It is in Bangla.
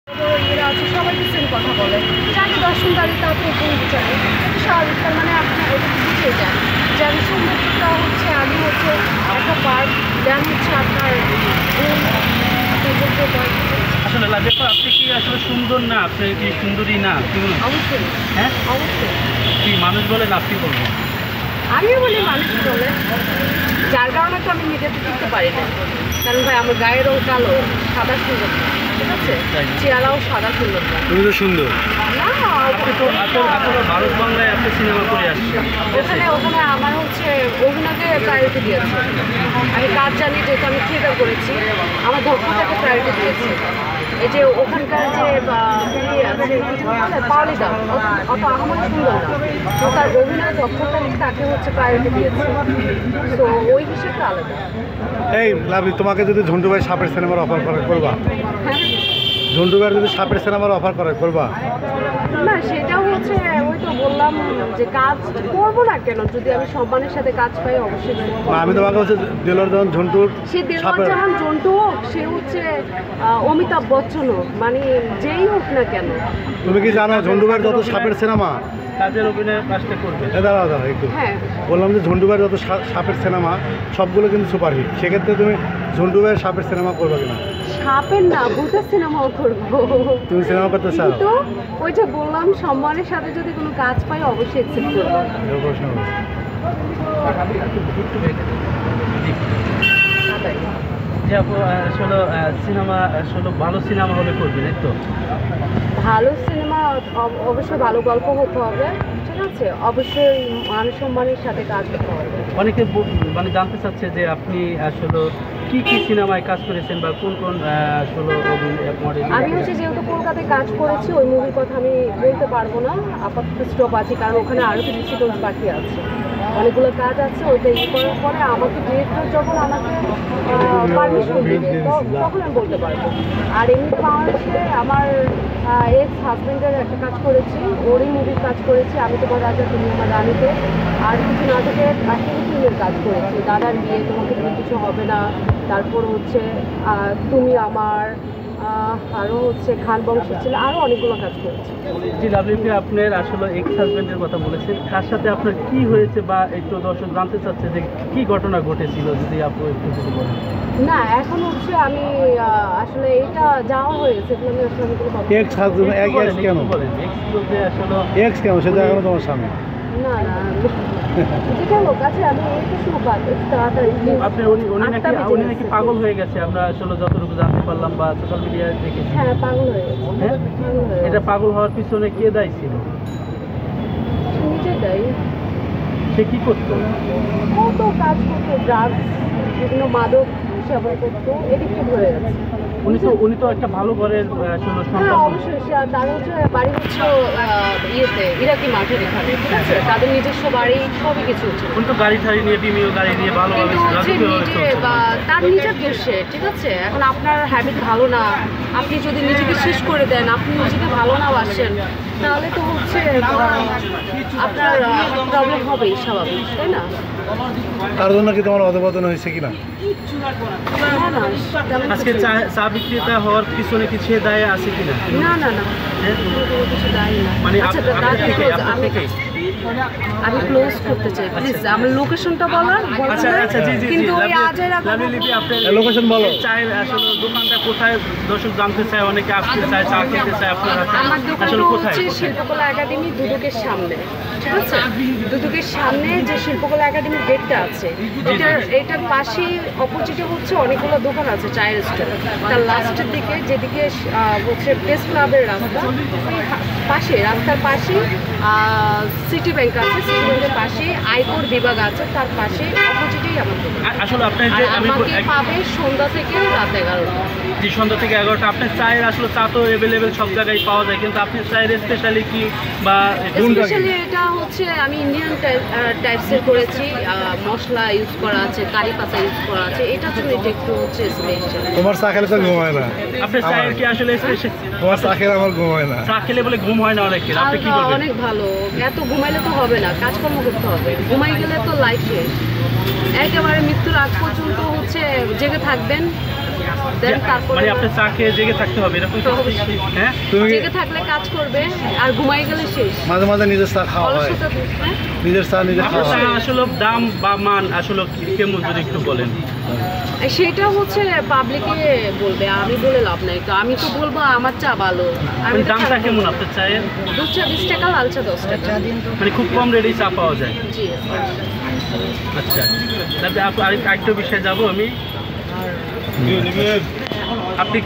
এরা আছে সবাই সেম কথা বলে, জানি দর্শনকারী তারপরে চাই স্বাভাবিক। তার মানে আপনি এটা বুঝে যান যে আমি সৌন্দর্যটা হচ্ছে আগে হচ্ছে একটা পার্ট, দেন হচ্ছে আপনার বলতে পারেন। আসলে ব্যাপার আপনি কি আসলে সুন্দর না, আপনি কি সুন্দরী না? অবশ্যই, হ্যাঁ অবশ্যই। কি মানুষ বলেন, আপনি বলবেন? আমিও বলি মানুষ বলে, যার কারণে তো আমি নিজেকে করতে পারি না। কারণ ভাই আমার গায়ের রং কালো, সাদা সুন্দর না, ঠিক আছে? চেহারাও সাদা সুন্দর না। তুমি তো সুন্দর। না, আপনি তো আপনারা ভারত বাংলায় আপনি সিনেমা করে আসছেন, ওখানে আমার হচ্ছে অভিনয়কে প্রায়োরিটি দিয়েছে। আমি কাজ জানি, যেহেতু আমি থিয়েটার করেছি, আমার দক্ষতাকে প্রায়োরিটি দিয়েছে। এই যে ওখানকার যে পাওয়ালিদা অত আমার সুন্দর না, তো তার অভিনয় দক্ষতা তাকে হচ্ছে প্রায়োরিটি দিয়েছে। তো ওই হিসেবে আলাদা। এই লাভলি, তোমাকে যদি ঝন্টু ভাই সাপের সিনেমার অফার করে করবা? হ্যাঁ, ঝন্টু ভাইয়ের যদি সাপের সিনেমার অফার করে করবা? না সেটাও হচ্ছে ওই তো বললাম যে কাজ করবো না কেন, যদি আমি সম্মানের সাথে কাজ পাই অবশ্যই। না, আমি তোমাকে হচ্ছে দেলোয়ার জামান ঝন্টুর সে দেলোয়ার সাপের জামান ঝন্টু হোক, সে হচ্ছে অমিতাভ বচ্চন হোক, মানে যেই হোক না কেন। তুমি কি জানো ঝন্টু ভাইয়ের যত সাপের সিনেমা কাজের অভিনয় কাজটা করবে? দাঁড়া একটু হ্যাঁ, বললাম যে ঝন্টু ভাইয়ের যত সাপের সিনেমা সবগুলো কিন্তু সুপারহিট। সেক্ষেত্রে তুমি ঝন্টু ভাইয়ের সাপের সিনেমা করবে কিনা? সাপের না, ভূতের সিনেমাও করবো। তুমি সিনেমা করতে চাও? কিন্তু ওই যে বললাম সম্মানের সাথে যদি কোনো কাজ পাই অবশ্যই অ্যাকসেপ্ট করবো। প্রশ্ন হবে। যে আপু আসলে সিনেমা আসলে ভালো সিনেমা হলে করবেন, এই তো? ভালো সিনেমা অবশ্যই ভালো গল্প হতে হবে, ঠিক আছে? অবশ্যই মান সম্মানের সাথে কাজ করতে হবে। অনেকে মানে জানতে চাচ্ছে যে আপনি আসলে কি সিনেমায় কাজ করেছেন বা কোন আসলে মডেল? আমি হচ্ছে যেহেতু কলকাতায় কাজ করেছি, ওই মুভির কথা আমি বলতে পারবো না, আপাতত স্টপ আছে, কারণ ওখানে আরও কিছু সিকোয়েন্স বাকি আছে, অনেকগুলো কাজ আছে। ওইটা করার পরে আমাকে ডিরেক্টর যখন আমাকে পারমিশন দেবে তখন আমি বলতে পারবো। আর এমনি বাংলাদেশে আমার এক্স হাজব্যান্ডের একটা কাজ করেছি, ওরই মুভির কাজ করেছি, আমি তোমার রাজা তুমি আমার রানীতে। আর কিছু নাটকের ফিল্মের কাজ করেছি, দাদার বিয়ে, তোমাকে তুমি কিছু হবে না, তারপর হচ্ছে তুমি আমার, আরও হচ্ছে খান বংশের ছেলে, আরও অনেকগুলো কাজ করেছি। জি লাভলিপি, আপনার আসলে এক্স হাজব্যান্ডের কথা বলেছেন, তার সাথে আপনার কি হয়েছে বা একটু দর্শক জানতে চাচ্ছে যে কি ঘটনা ঘটেছিল, যদি আপু একটু যদি বলেন। না এখন হচ্ছে আমি আসলে এটা যাওয়া হয়েছে, আমি আসলে আমি কোনো কথা এক্স হাজবেন্ড এক্স কেন বলেন? এক্স বলতে আসলে এক্স কেন সেটা এখনো তোমার সামনে? না না যেটা হোক আছে, আমি এই প্রশ্ন বাদ তাড়াতাড়ি আপনি উনি নাকি পাগল হয়ে গেছে, আমরা আসলে যতটুকু জানতে পারলাম বা সোশ্যাল মিডিয়ায় দেখেছি। হ্যাঁ পাগল হয়ে গেছে। হ্যাঁ, পাগল হয়ে এটা গেছে। পাগল হওয়ার পিছনে কে দায়ী ছিল? নিজে দায়ী। সে কি করতো? কত কাজ করতো, ড্রাগস, বিভিন্ন মাদক সেবন করতো, এডিক্টেড হয়ে গেছে। উনি তো একটা ভালো ঘরের আসলে হ্যাঁ সন্তান। অবশ্যই, তার হচ্ছে বাড়ি হচ্ছে ইয়েতে ইরাকি মাঠের এখানে, ঠিক আছে? তাদের নিজস্ব বাড়ি, সবই কিছু হচ্ছে, উনি তো গাড়ি টাড়ি নিয়ে প্রিমিয় গাড়ি নিয়ে ভালোভাবে কিন্তু হচ্ছে রাজকীয়ভাবে নিজে চলছে। বা তার নিজের দোষে, ঠিক আছে? এখন আপনার হ্যাবিট ভালো না, আপনি যদি নিজেকে শেষ করে দেন, আপনি নিজেকে ভালো না বাসেন, তাহলে তো হচ্ছে আপনার প্রবলেম হবেই, স্বাভাবিক, তাই না? তার জন্য কি তোমার অধপতন হয়েছে কিনা? না না তেমন আজকে কিছু না। চা বিক্রেতা হওয়ার পিছনে কি সে দায় আছে কিনা? না না না হ্যাঁ? কোনো কিছু দায়ী না। মানে আচ্ছা আপনার থেকে আমি ক্লোজ করতে চাই, প্লিজ আমার লোকেশনটা বলার আচ্ছা আচ্ছা, জি জি, কিন্তু ওই আজের লাভলিপি, আপনার লোকেশন বলো। চায়ের আসলে দোকানটা কোথায়? দর্শক জানতে চায়, অনেকে আসতে চায়, চা খেতে চায়, আপনার আমার দোকানটা আসলে কোথায়? হচ্ছে শিল্পকলা একাডেমি দুদকের সামনে, ঠিক আছে? দুদকের সামনে যে শিল্পকলা একাডেমির গেটটা আছে, এটার পাশেই অপোজিটে হচ্ছে অনেকগুলো দোকান আছে, চায়ের স্টল। তার লাস্টের দিকে যেদিকে হচ্ছে প্রেস ক্লাবের রাস্তা, ওই পাশে রাস্তার পাশেই সিটি ব্যাংক আছে, সিটি ব্যাংকের পাশেই আয়কর বিভাগ আছে, তার পাশে অপোজিটেই আমার দোকান। আসলে আপনার আর যে আমি আমাকে পাবে সন্ধ্যা থেকে রাত 11টা। যে সন্ধ্যা থেকে 11টা। আপনার চায়ের আসলে চা তো অ্যাভেলেবেল সব জায়গায় পাওয়া যায়, কিন্তু আপনি চায়ের স্পেশালিটি বা স্পেশালি এটা হচ্ছে আমি ইন্ডিয়ান টাইপসের করেছি, মশলা ইউজ করা আছে, কারি পাতা ইউজ করা আছে, এটার জন্য এটা একটু হচ্ছে স্পেশাল। তোমার চা খেলে তো ঘুম হয় না। আপনার চায়ের কি আসলে স্পেশাল? তোমার চা খেলে আমার ঘুম হয় না। চা খেলে বলে ঘুম হয় না অনেকের, আপনি কি বলবেন? অনেক ভালো, এত ঘুমাইলে তো হবে না, কাজকর্ম করতে হবে, ঘুমাই গেলে তো লাইফ শেষ। একেবারে মৃত্যুর আগ পর্যন্ত হচ্ছে জেগে থাকবেন, দেন তারপরে মানে আপনি চা খেয়ে জেগে থাকতে হবে এরকম কিছু? অবশ্যই। হ্যাঁ তুমি জেগে থাকলে কাজ করবে আর ঘুমাই গেলে শেষ। মাঝে মাঝে নিজের চা খাওয়া হয়, অলসতা বুঝবে। নিজের চা নিজে আপনার খাওয়া চা হয়। আসলে দাম বা মান আসলে কেমন যদি একটু বলেন? সেটা হচ্ছে পাবলিকে বলবে, আমি বলে লাভ নাই। তো আমি তো বলবো আমার চা ভালো। আমি তো দামটা খারাপ কেমন বলবো না। আপনার চায়ের? দুধ চা 20 টাকা, লাল চা 10 টাকা। মানে খুব কম রেটেই চা পাওয়া যায়। জি। আচ্ছা, তারপরে আরেকটা বিষয়ে যাব আমি। আপনি